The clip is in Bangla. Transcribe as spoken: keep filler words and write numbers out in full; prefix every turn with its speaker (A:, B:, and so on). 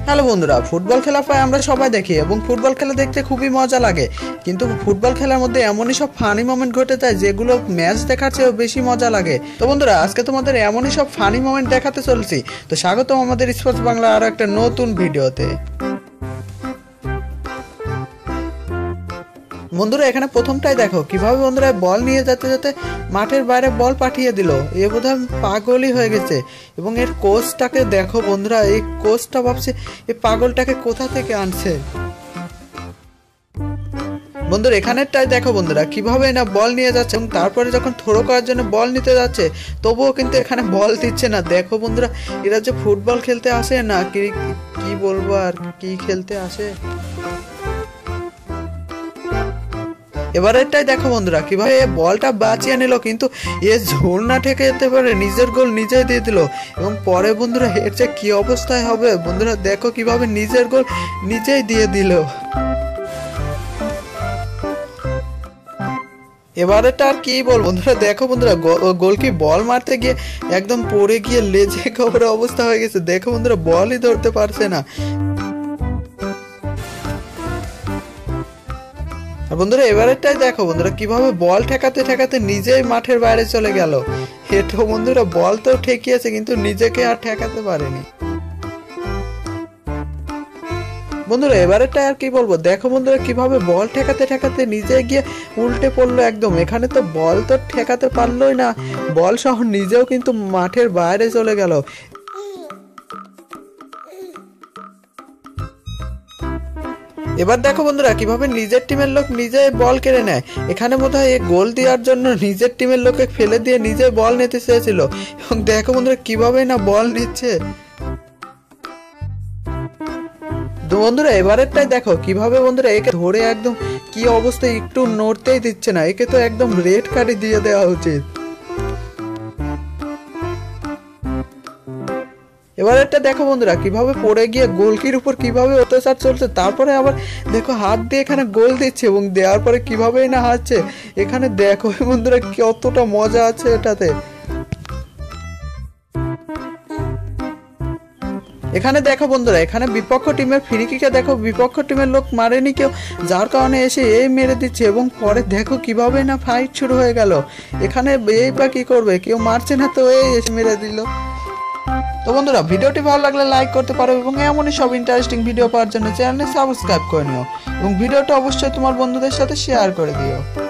A: হ্যালো বন্ধুরা, ফুটবল খেলা প্রায় আমরা সবাই দেখি এবং ফুটবল খেলা দেখতে খুবই মজা লাগে। কিন্তু ফুটবল খেলার মধ্যে এমনই সব ফানি মোমেন্ট ঘটে যায় যেগুলো ম্যাচ দেখার চেয়েও বেশি মজা লাগে। তো বন্ধুরা, আজকে তোমাদের এমনই সব ফানি মোমেন্ট দেখাতে চলছি। তো স্বাগতম আমাদের স্পোর্টস বাংলা আরো একটা নতুন ভিডিওতে। বন্ধুরা, এখানে প্রথমটাই দেখো কিভাবে বন্ধুরা বল নিয়ে যেতে যেতে মাঠের বাইরে বল পাঠিয়ে দিল। এ বোধহয় পাগলই হয়ে গেছে। এবং এর কোচটাকে দেখো বন্ধুরা, এই কোচটা ভাবছে এই পাগলটাকে কোথা থেকে আনছে। বন্ধুরা, এখানেরটাই দেখো বন্ধুরা কিভাবে না বল নিয়ে যাচ্ছে এবং তারপরে যখন থ্রো করার জন্য বল নিতে যাচ্ছে তবুও কিন্তু এখানে বল দিচ্ছে না। দেখো বন্ধুরা, এরা যে ফুটবল খেলতে আসে না কি কি বলবো আর কি খেলতে আসে। এবারেরটাই দেখো বন্ধুরা কিভাবে বলটা বাঁচিয়ে নিল, কিন্তু এ ঝোল না ঠেকে যেতে পারে নিজের গোল নিজেই দিয়ে দিল। এবং পরে বন্ধুরা এর যে কি অবস্থায় হবে বন্ধুরা দেখো কিভাবে নিজের গোল নিজেই দিয়ে দিল। এবারেটা আর কি বল বন্ধুরা, দেখো বন্ধুরা গোলকি বল মারতে গিয়ে একদম পড়ে গিয়ে লেজে খবরে অবস্থা হয়ে গেছে। দেখো বন্ধুরা বলই ধরতে পারছে না। বন্ধুরা, এবারেরটাই দেখো বন্ধুরা কিভাবে বল ঠেকাতে ঠেকাতে নিজেই মাঠের বাইরে চলে গেল। এটা বন্ধুরা বল তো ঠেকিয়েছে কিন্তু নিজেকে আর ঠেকাতে পারেনি। বন্ধুরা, এবারেরটা আর কি বলবো, দেখো বন্ধুরা কিভাবে বল ঠেকাতে ঠেকাতে নিজে গিয়ে উল্টে পড়লো একদম। এখানে তো বল তো ঠেকাতে পারলোই না, বল সহ নিজেও কিন্তু মাঠের বাইরে চলে গেল। এবার দেখো বন্ধুরা কিভাবে নিজের টিমের লোক নিজে বল কেড়ে নেয়। এখানে বোধহয় গোল দেওয়ার জন্য নিজের টিমের লোককে ফেলে দিয়ে নিজে বল নিতে চেয়েছিল। এবং দেখো বন্ধুরা কিভাবে না বল নিচ্ছে। তো বন্ধুরা, এবারেরটাই দেখো কিভাবে বন্ধুরা একে ধরে একদম কি অবস্থায় একটু নড়তেই দিচ্ছে না। একে তো একদম রেড কার্ডই দিয়ে দেওয়া উচিত। এবার এটা দেখো বন্ধুরা কিভাবে পড়ে গিয়ে গোলকির উপর কিভাবে অত্যাচার চলছে, তারপরে আবার দেখো হাত দিয়ে এখানে গোল দিচ্ছে এবং দেওয়ার পরে কিভাবেই না হাসছে। এখানে দেখো বন্ধুরা কতটা মজা আছে এটাতে। এখানে দেখো বন্ধুরা এখানে বিপক্ষ টিমের ফ্রি কিকে দেখো বিপক্ষ টিমের লোক মারেনি কেউ, যার কারণে এসে এই মেরে দিচ্ছে এবং পরে দেখো কিভাবে না ফাইট শুরু হয়ে গেল। এখানে এই বা কি করবে, কেউ মারছে না তো এই এসে মেরে দিল। তো বন্ধুরা, ভিডিওটি ভালো লাগলে লাইক করতে পারো এবং এমনই সব ইন্টারেস্টিং ভিডিও পাওয়ার জন্য চ্যানেলে সাবস্ক্রাইব করে নিও এবং ভিডিওটা অবশ্যই তোমার বন্ধুদের সাথে শেয়ার করে দিও।